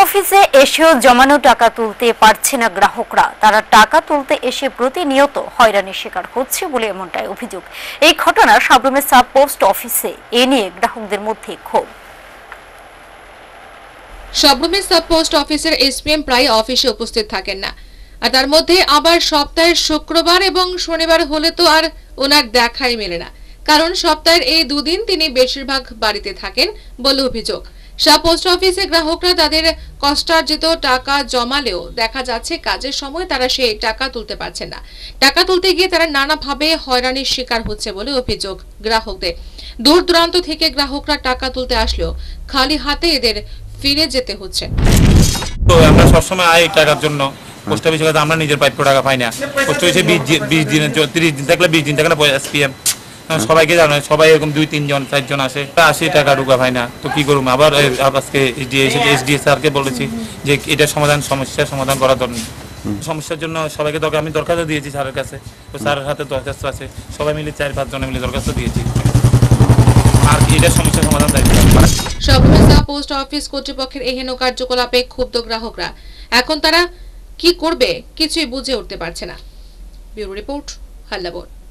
অফিসে এসেও জমানো টাকা তুলতে পারছে না গ্রাহকরা। তারা টাকা তুলতে এসে প্রতিনিয়ত হয়রানির শিকার হচ্ছে বলে এমনটাই অভিযোগ। এই ঘটনা সাবরুমের সাব পোস্ট অফিসে। এ নিয়ে গ্রাহকদের মধ্যে ক্ষোভ। সাবরুমের সাব পোস্ট অফিসের এসপিএম প্রায় অফিসে উপস্থিত থাকেন না, আর তার মধ্যে আবার সপ্তাহের শুক্রবার এবং শনিবার হলে তো আর ওনার দেখাই মেলে না, কারণ সপ্তাহের এই দুদিন তিনি বেশিরভাগ বাড়িতে থাকেন বলে অভিযোগ। সাব পোস্ট অফিসে গ্রাহকরা তাদের কষ্টার্জিত টাকা জমালেও দেখা যাচ্ছে কাজের সময় তারা সেই টাকা তুলতে পারছেন না। টাকা তুলতে গিয়ে তারা নানাভাবে হয়রানির শিকার হচ্ছে বলে অভিযোগ গ্রাহকদের। দূর দূরান্ত থেকে গ্রাহকরা টাকা তুলতে আসলেও খালি হাতে এদের ফিরে যেতে হচ্ছে। তো আমরা সবসময় আই টাকার জন্য পোস্ট অফিসে আমরা নিজের প্রাপ্য টাকা পাই না। পোস্ট অফিসে 20 দিনের 30 দিন থাকলে 20 দিন থাকলে এসপিএম সবাইকে জানো, সবাই এরকম 2-3 জন 4 জন আসে, 80 টাকা ঢুকা পাই না। তো কি করবো? আবার আজকে এসডিএ স্যারকে বলেছি যে এটা সমস্যার সমাধান করা দরকার। সমস্যার জন্য সবাইকে আমি দরখাস্ত দিয়েছি স্যারের কাছে। তো স্যারের হাতে দরখাস্ত আছে, সবাই মিলে 4-5 জন মিলে দরখাস্ত দিয়েছি। আর এটা সমস্যার সমাধান চাইছি। সাবরুমের সাব পোস্ট অফিস কর্তৃপক্ষের এই হেন কার্যকলাপে ক্ষুব্ধ গ্রাহকরা। এখন তারা কি করবে কিছুই বুঝে উঠতে পারছে না। Bureau report, হাল্লাবোর।